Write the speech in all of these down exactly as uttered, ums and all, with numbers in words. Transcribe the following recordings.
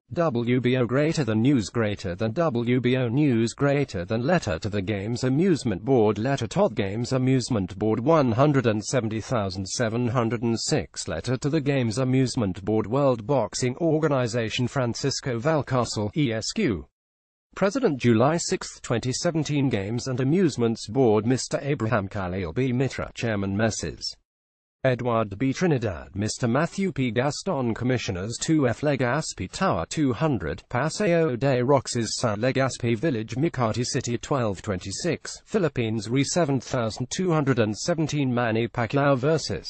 W B O greater than news greater than W B O news greater than letter to the Games Amusement Board letter to the Games Amusement Board one hundred seventy thousand seven hundred six letter to the Games Amusement Board World Boxing Organization Francisco Valcárcel, E S Q President July sixth twenty seventeen Games and Amusements Board Mister Abraham Khalil B. Mitra Chairman Missus Edward B. Trinidad Mister Matthew P. Gaston Commissioners two F Legazpi Tower two hundred, Paseo de Roxas San Legazpi Village Makati City twelve twenty-six, Philippines Re seven thousand two hundred seventeen Manny Pacquiao versus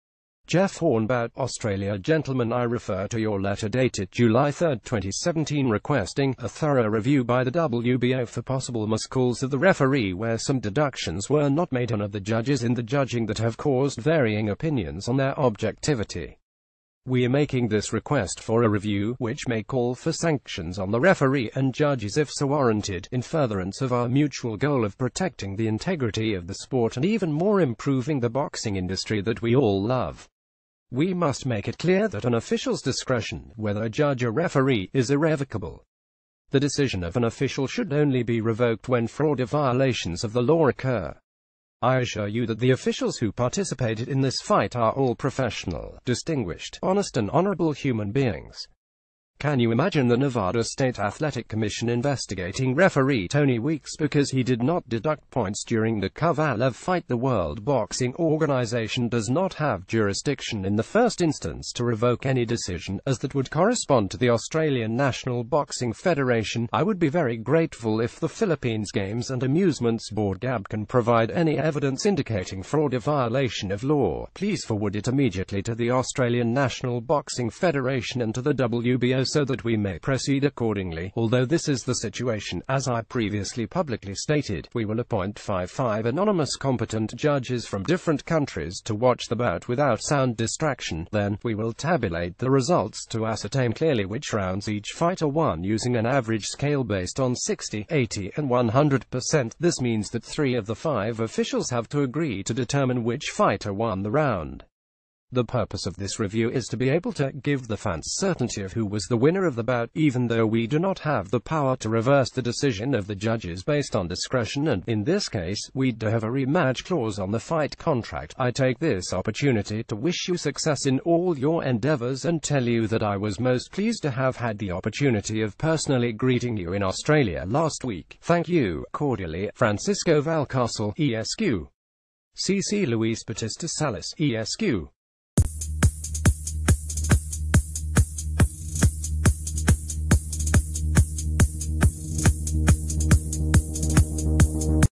Jeff Hornbout, Australia. Gentlemen, I refer to your letter dated July third twenty seventeen requesting a thorough review by the W B O for possible miscalls of the referee where some deductions were not made on of the judges in the judging that have caused varying opinions on their objectivity. We are making this request for a review, which may call for sanctions on the referee and judges if so warranted, in furtherance of our mutual goal of protecting the integrity of the sport and even more improving the boxing industry that we all love. We must make it clear that an official's discretion, whether a judge or referee, is irrevocable. The decision of an official should only be revoked when fraud or violations of the law occur. I assure you that the officials who participated in this fight are all professional, distinguished, honest and honorable human beings. Can you imagine the Nevada State Athletic Commission investigating referee Tony Weeks because he did not deduct points during the Kovalev fight? The World Boxing Organization does not have jurisdiction in the first instance to revoke any decision, as that would correspond to the Australian National Boxing Federation. I would be very grateful if the Philippines Games and Amusements Board G A B can provide any evidence indicating fraud or violation of law. Please forward it immediately to the Australian National Boxing Federation and to the W B O so that we may proceed accordingly. Although this is the situation, as I previously publicly stated, we will appoint five five anonymous competent judges from different countries to watch the bout without sound distraction. Then, we will tabulate the results to ascertain clearly which rounds each fighter won using an average scale based on sixty, eighty, and one hundred percent. This means that three of the five officials have to agree to determine which fighter won the round. The purpose of this review is to be able to give the fans certainty of who was the winner of the bout, even though we do not have the power to reverse the decision of the judges based on discretion, and, in this case, we do have a rematch clause on the fight contract. I take this opportunity to wish you success in all your endeavors and tell you that I was most pleased to have had the opportunity of personally greeting you in Australia last week. Thank you. Cordially, Francisco Valcárcel, E S Q. C C Luis Batista Salas, E S Q.